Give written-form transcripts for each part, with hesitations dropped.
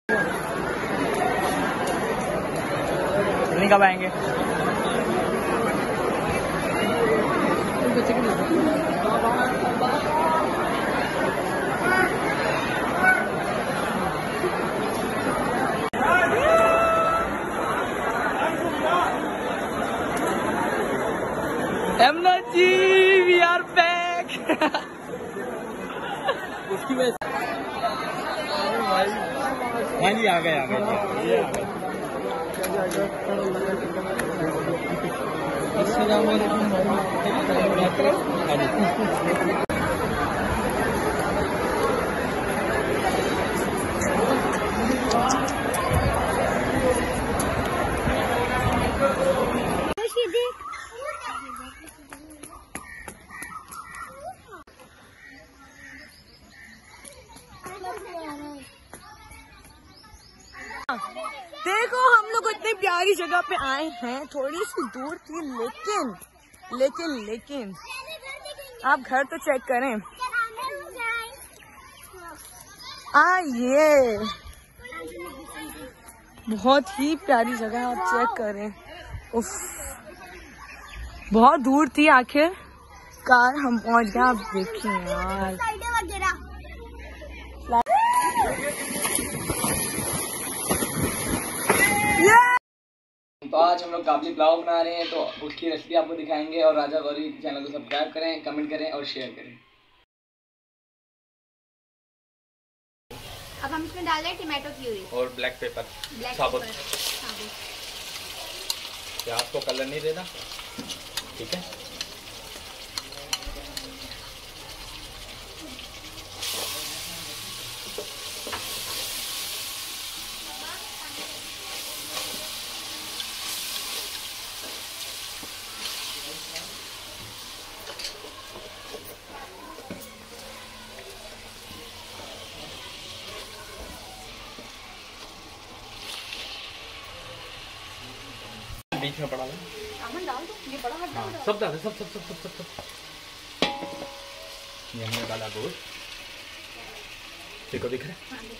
कब आएंगे? Yamuna ji, we are back. उसकी वजह हाँ जी, आ गए ये आ गए। देखो हम लोग इतनी प्यारी जगह पे आए हैं, थोड़ी सी दूर थी, लेकिन आप घर तो चेक करें। ये बहुत ही प्यारी जगह, आप चेक करें। उफ, बहुत दूर थी, आखिर कार हम पहुंच गए। आप देखिए यार, तो आज हम लोग काबली पुलाव बना रहे हैं, तो उसकी रेसिपी आपको दिखाएंगे। और राजा गौरी चैनल को सब्सक्राइब करें, कमेंट करें और शेयर करें। अब हम इसमें डाल रहे हैं टमाटो प्यूरी और ब्लैक पेपर साबुत। प्याज को कलर नहीं देना, ठीक है। बीच में पड़ा है, डाल दो, ये बड़ा हट डाल दो। सब डाल, सब। ये हमने डाला गोश्त, देखो दिख रहा है।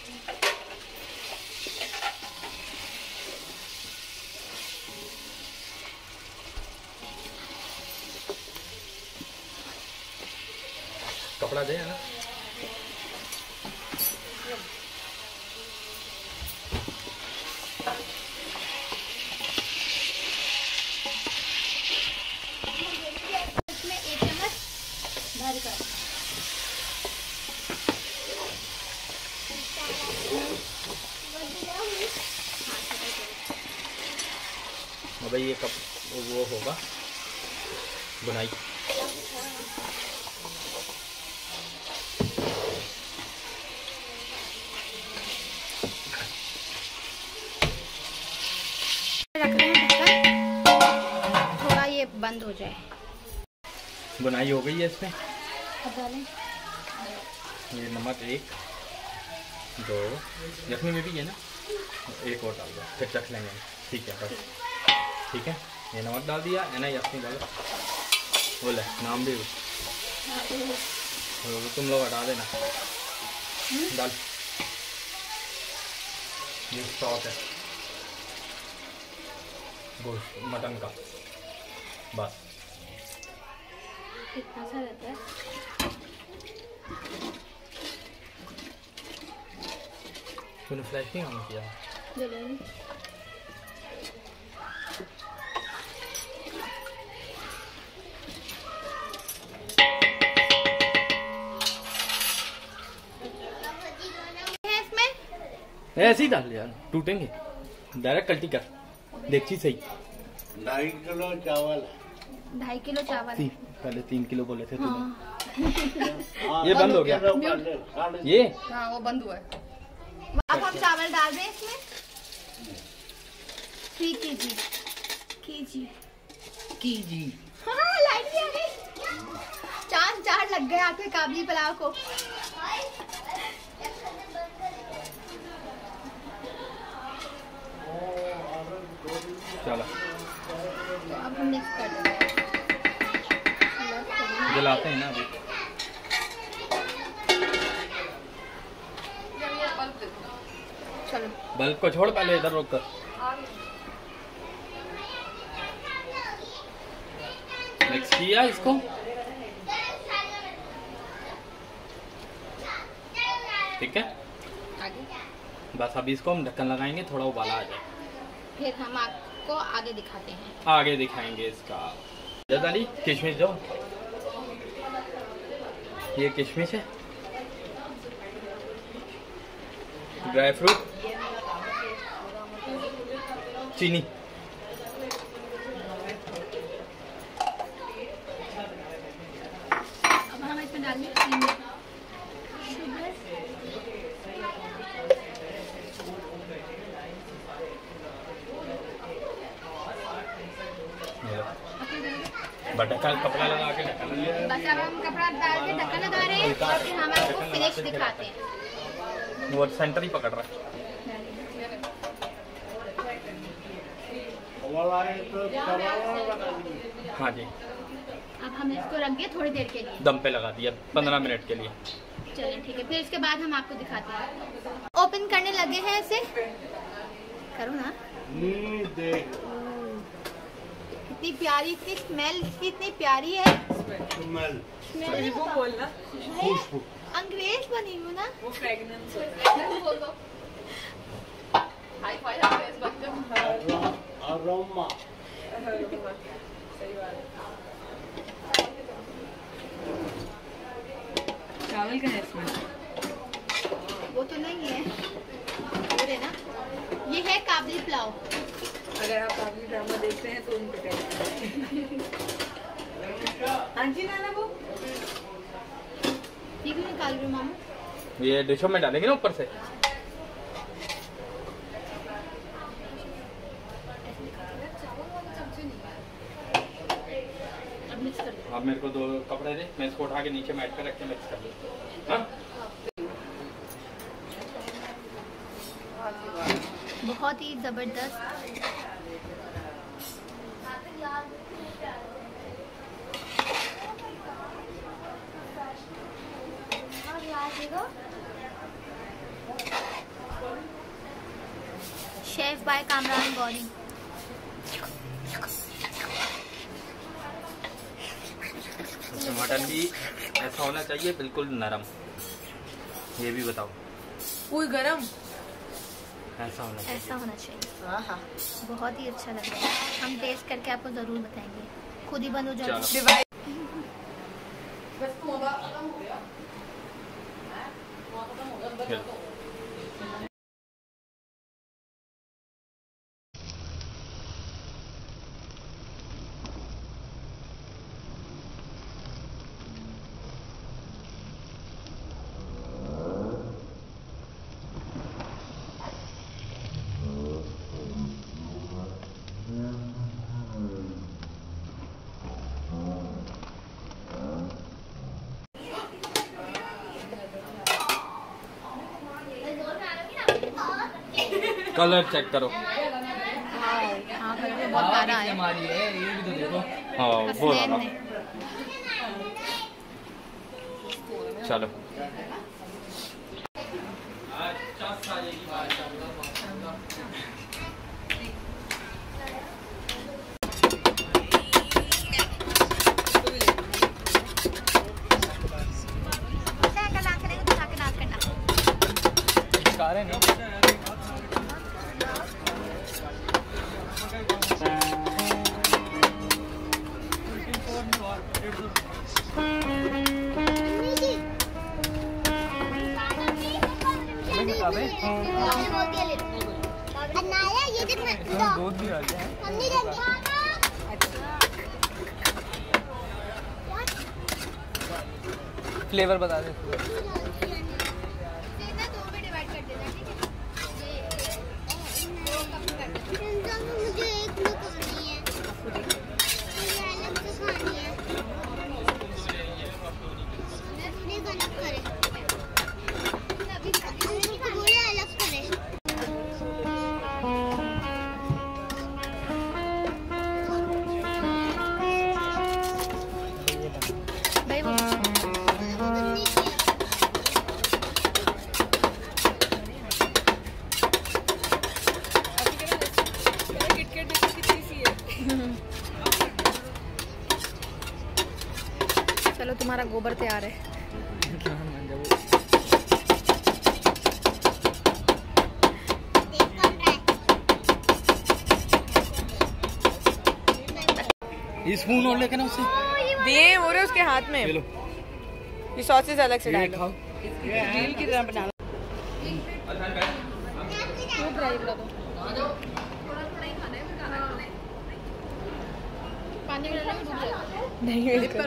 कपड़ा दे ना, भाई ये कप वो होगा बुनाई। रख रहे हैं थोड़ा ये बंद हो जाए। बुनाई हो गई है इसमें। अब डालें ये नमक 1 2 यखनी में भी है ना, एक और डाल दो, फिर चख लेंगे। ठीक है बस, ठीक है। ये नमक डाल दिया है ना, यखनी डालो। बोले नाम भी तुम लोग हटा देना, डाल। ये स्टॉक है गोश्त मटन का, बस कितना सा रहता है। तूने फ्लैश नहीं ऑन किया? ऐसे ही डाल यार, टूटेंगे। डायरेक्ट कल्टी कर, देखी सही। 2.5 किलो चावल। 2.5 किलो चावल। पहले 3 किलो बोले थे हाँ। ये बंद हो गया ये। हाँ वो बंद हुआ है। अब हम चावल डाल दें इसमें। 3 kg। हाँ लाइट भी आ गई। चार लग गए आपके काबली पुलाव को। चलो अब हम मिक्स कर देंगे। जलाते हैं ना अभी। चलो बल्ब को छोड़, पहले इधर रोक कर। मिक्स किया इसको, ठीक है। आगे बस अभी इसको हम ढक्कन लगाएंगे, थोड़ा उबाला आ जाए, फिर हम आपको आगे दिखाते हैं। आगे दिखाएंगे इसका। दादी किशमिश दो, ये किशमिश है, ड्राई फ्रूट, चीनी, अब हम इसमें डालेंगे चीनी, शुगर, ढक्कन कपड़ा लगा के ढक्कन लगा। बस अब हम कपड़ा डाल के ढक्कन लगा रहे हैं और फिर हम आपको फिनिश दिखाते हैं। वो सेंटर ही पकड़ रहा है। वाला है तो तवा लगा दीजिए। हाँ जी, अब हम इसको रख दिए थोड़ी देर के लिए, दम पे लगा दिया 15 मिनट के लिए। चलिए ठीक है, फिर इसके बाद हम आपको दिखाते हैं। ओपन करने लगे हैं इसे, करो ना। देख कितनी प्यारी, इसकी स्मेल इसकी इतनी प्यारी है। स्मेल वो बोलना, खुशबू अंग्रेज बनी हूँ ना। वो फ्रेगनेंस अरोमा सही बात है। चावल का है इसमें, वो तो नहीं है, और है ना, ये है काबली पुलाव। अगर आप काफी ड्रामा देखते हैं तो उन पे करें। हाँ जी नाना वो ये क्यों निकाल रही हो मामा? ये डिशों में डालेंगे ना ऊपर से। अब मिक्स कर दो। आप मेरे को 2 कपड़े दे, मैं इसको उठा के नीचे मैट पे रख के मिक्स कर दूँ। हाँ? बहुत ही जबरदस्त। Chef by Kamran Gauri. Mutton भी ऐसा होना चाहिए बिल्कुल नरम, ये भी बताओ। कोई गरम ऐसा होना चाहिए। ऐसा होना चाहिए। बहुत ही अच्छा लग रहा है। हम टेस्ट करके आपको जरूर बताएंगे। खुद ही बंद हो जाए। चलो। डिवाइड फिर। कलर चेक करो। हाँ, कलर तो बहुत प्यारा है। हमारी है, ये भी तो देखो। हाँ वो हसनैन रहा। ने। चलो। फ्लेवर बता दे। चलो तुम्हारा गोबर तैयार है। ये स्पून और लेके ना उससे दिए हो रहे उसके हाथ में। लो ये सॉसेस अलग से डालो। खाओ। ग्रिल की तरह बना लो। नहीं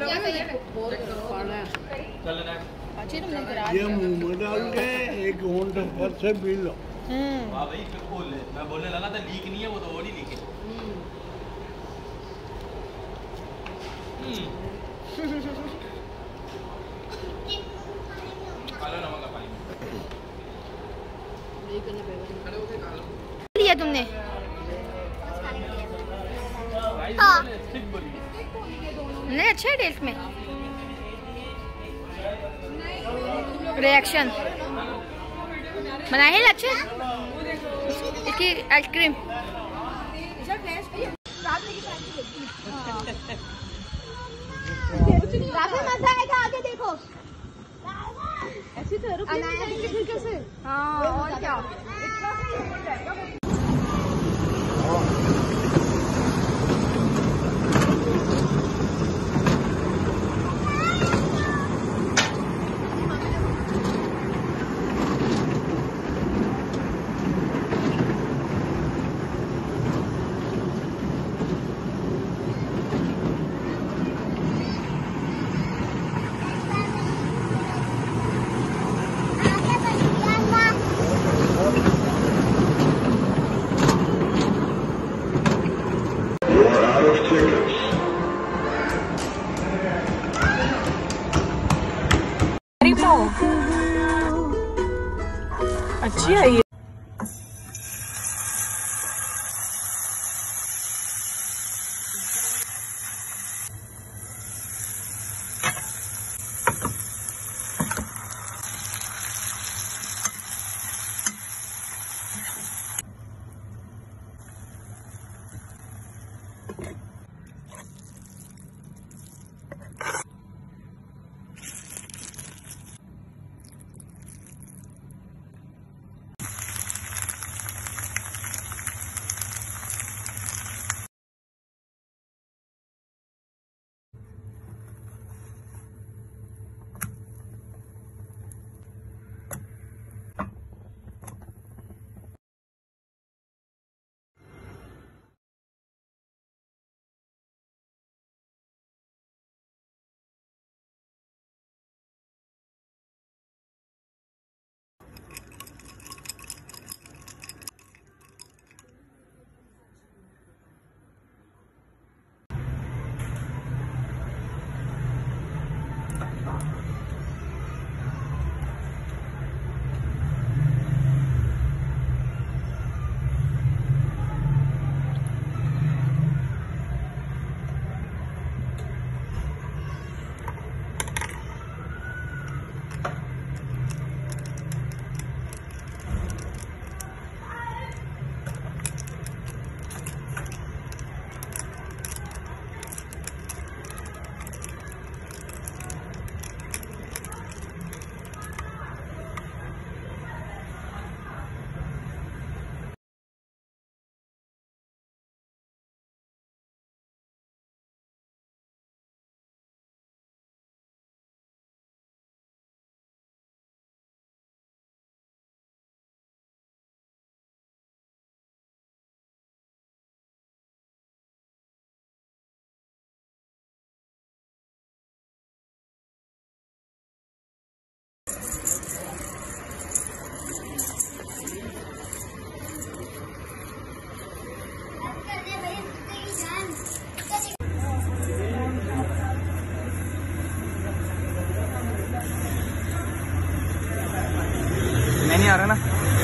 ये मुंह में डाल के 1 घंटे बाद से पी लो। वाह भाई फिर खोल ले। मैं बोलने लगा था लीक नहीं है, वो तो और ही लीक है। लिया तुमने? नहीं अच्छा है टेस्ट में। रिएक्शन बनाए हैं अच्छे इसकी आइसक्रीम। मजा आएगा, आगे देखो। ऐसी तो कैसे? हाँ और क्या। अच्छी है ये। मैं नहीं आ रहा ना।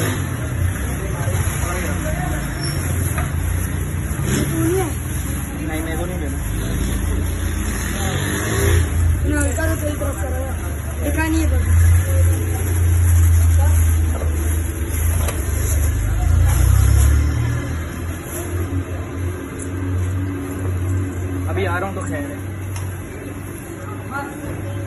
नहीं मेरे को नहीं लेना। अभी आ रहा हूँ तो खैर है।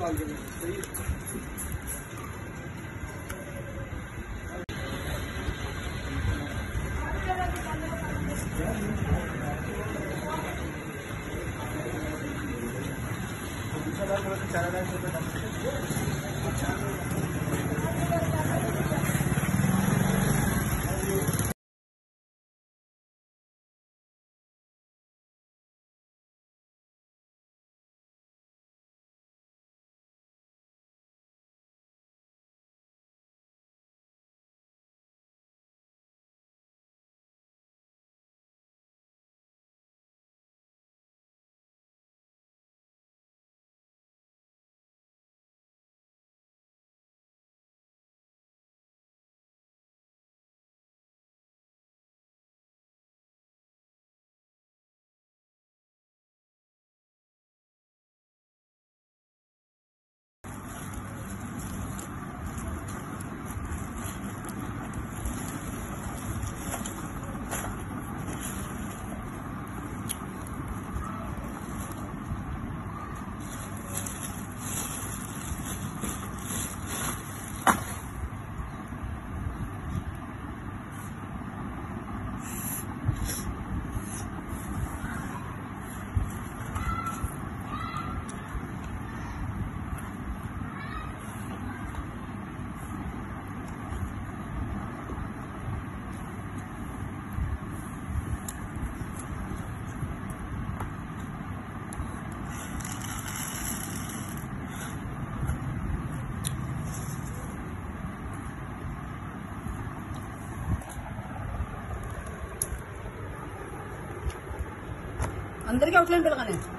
डाल देना सही है। अंदर के आउटलाइन पे लगाने हैं।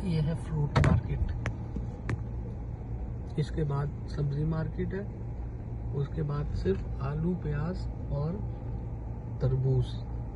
ये है फ्रूट मार्केट, इसके बाद सब्जी मार्केट है, उसके बाद सिर्फ आलू प्याज और तरबूज।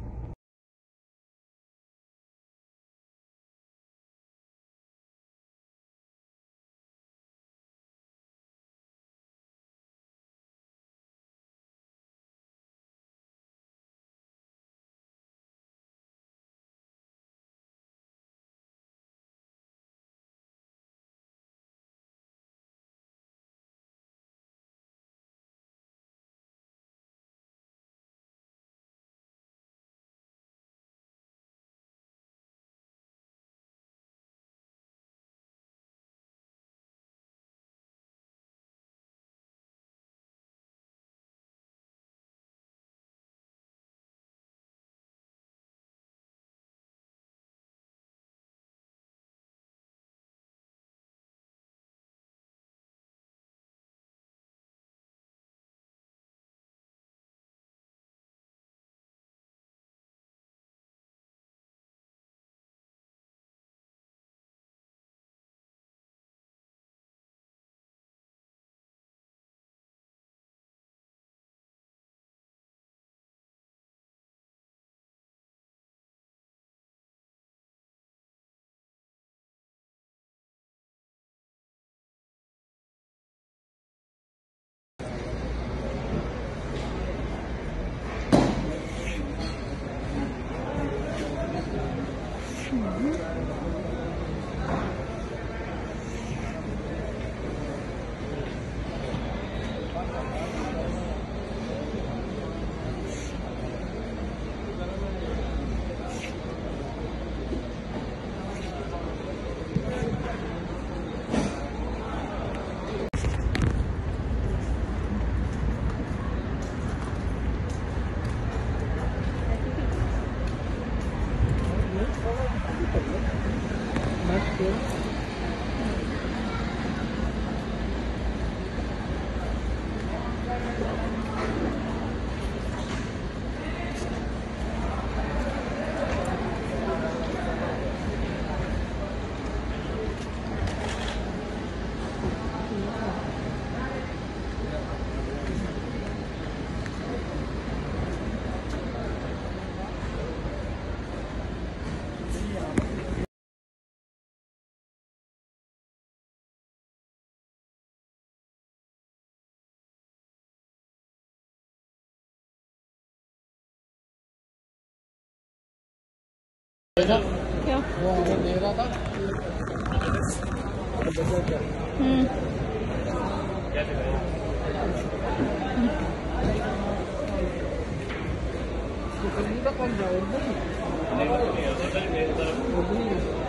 क्या? वो हमें दे रहा था। तो कौन जाओ